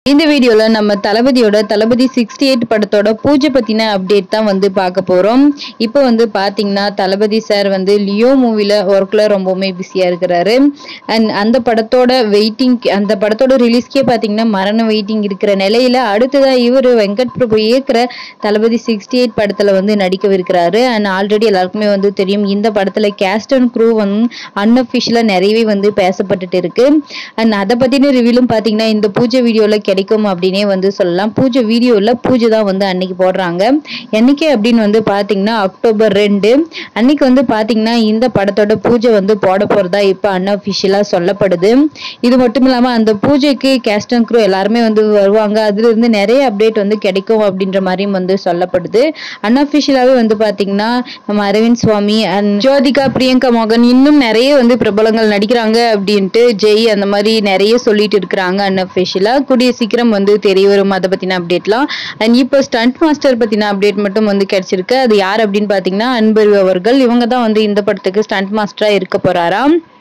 இந்த வீடியோல நம்ம தளபதி 68 படத்தோட பூஜை பத்தின அப்டேட் தான் வந்து பார்க்க போறோம். இப்போ வந்து பாத்தீங்கன்னா தளபதி சார் வந்து லியோ மூவில ஒர்க்ல ரொம்பவுமே பிஸியா இருக்கிறாரு. அண்ட் அந்த படத்தோட ரிலீஸ்க்கே பாத்தீங்கன்னா மரண வெயிட்டிங் இருக்கிற நிலையில அடுத்ததா இவரு வெங்கட் பிரபு இயக்குற தளபதி 68 படத்துல வந்து நடிக்கவிருக்கிறாரு. அண்ட் ஆல்ரெடி எல்லாருக்குமே வந்து தெரியும் இந்த படத்துல கேஸ்ட் அண்ட் க்ரூ வந்து அன்அஃபிஷியலா நிறையவே வந்து பேசப்பட்டுட்டு இருக்கு. அண்ட் அதை பத்தின ரிவ்யூலும் பாத்தீங்கன்னா இந்த பூஜை வீடியோல கிடைக்கும் அப்படின்னே வந்து சொல்லலாம். பூஜை வீடியோல பூஜை தான் வந்து அன்னைக்கு போடுறாங்க. என்னைக்கு அப்படின்னு வந்து பாத்தீங்கன்னா அக்டோபர் 2 அன்னைக்கு வந்து பாத்தீங்கன்னா இந்த படத்தோட பூஜை வந்து போட போறதா இப்ப அன்அஃபிஷியலா சொல்லப்படுது. இது மட்டும் இல்லாம அந்த பூஜைக்கு கேஸ்ட் அண்ட் க்ரூ எல்லாருமே வந்து வருவாங்க. அதுல இருந்து நிறைய அப்டேட் வந்து கிடைக்கும் அப்படின்ற மாதிரியும் வந்து சொல்லப்படுது. அன்அஃபிஷியலாவே வந்து பாத்தீங்கன்னா நம்ம அரவிந்த் சுவாமி அண்ட் ஜோதிகா, பிரியங்கா மோகன் இன்னும் நிறைய வந்து பிரபலங்கள் நடிக்கிறாங்க அப்படின்ட்டு ஜெய் அந்த மாதிரி நிறைய சொல்லிட்டு இருக்கிறாங்க. அன்அஃபிஷியலா கூடிய சீக்கிரம் வந்து தெரிய வரும் அதை பத்தின அப்டேட்லாம். அண்ட் இப்போ ஸ்டண்ட் மாஸ்டர் பத்தின அப்டேட் மட்டும் வந்து கிடைச்சிருக்கு. அது யார் அப்படின்னு பாத்தீங்கன்னா அன்பறிவு அவர்கள். இவங்க தான் வந்து இந்த படத்துக்கு ஸ்டண்ட் மாஸ்டரா இருக்க போறாராம்.